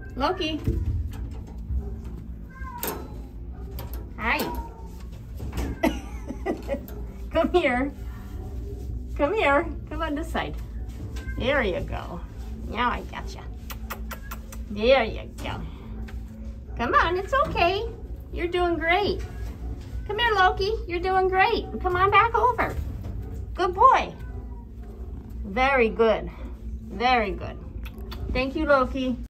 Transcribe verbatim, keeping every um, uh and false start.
Loki. Hi. Come here. Come here. Come on this side. There you go. Now I got you. There you go. Come on, it's okay. You're doing great. Come here, Loki. You're doing great. Come on back over. Good boy. Very good. Very good. Thank you, Loki.